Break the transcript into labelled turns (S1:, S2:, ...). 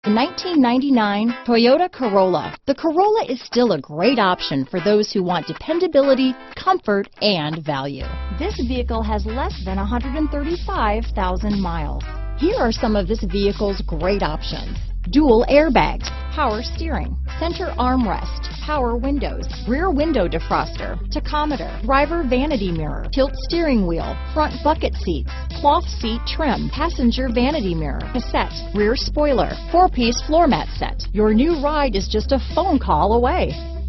S1: The 1999 Toyota Corolla. The Corolla is still a great option for those who want dependability, comfort, and value. This vehicle has less than 135,000 miles. Here are some of this vehicle's great options: dual airbags, power steering, center armrest, power windows, rear window defroster, tachometer, driver vanity mirror, tilt steering wheel, front bucket seats, cloth seat trim, passenger vanity mirror, cassette, rear spoiler, 4-piece floor mat set. Your new ride is just a phone call away.